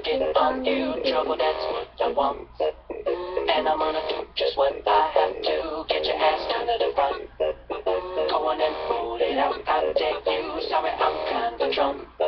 get on you. Trouble, that's what I want. And I'm gonna do just what I have to. Get your ass down to the front. Go on and pull it out. I'll take you. Sorry, I'm kinda drunk.